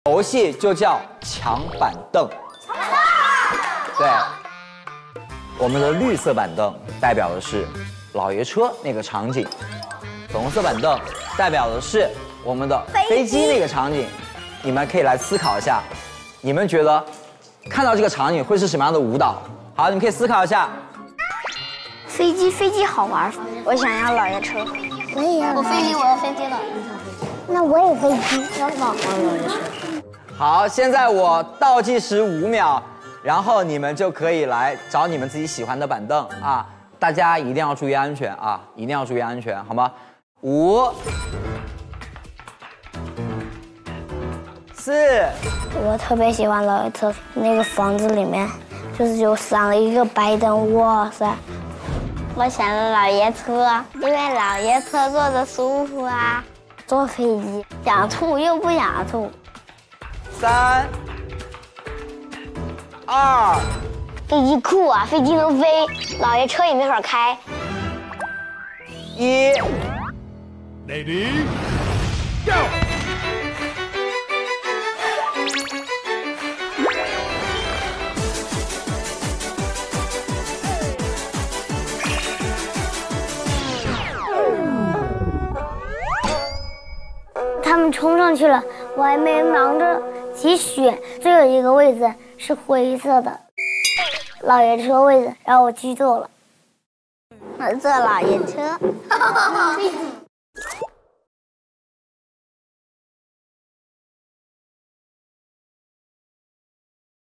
游戏就叫抢板凳。对，我们的绿色板凳代表的是老爷车那个场景，粉红色板凳代表的是我们的飞机那个场景。你们可以来思考一下，你们觉得看到这个场景会是什么样的舞蹈？好，你们可以思考一下。 飞机好玩，我想要老爷车。 我也要。 我要飞机了。 那我也飞机。 要老爷车。 好，现在我倒计时5秒，然后你们就可以来找你们自己喜欢的板凳啊！大家一定要注意安全啊！一定要注意安全，好吗？5、4。 我特别喜欢老爷车，那个房子里面就是有闪了一个白灯，哇塞！ 我想要老爷车，因为老爷车坐着舒服啊。 坐飞机，想吐又不想吐。 3、2。 飞机酷啊，飞机能飞，老爷车也没法开。 1。 Lady, go！ 他们冲上去了，我还没忙着挤雪，最后一个位置是灰色的老爷车位置，然后我去坐了。 我坐老爷车。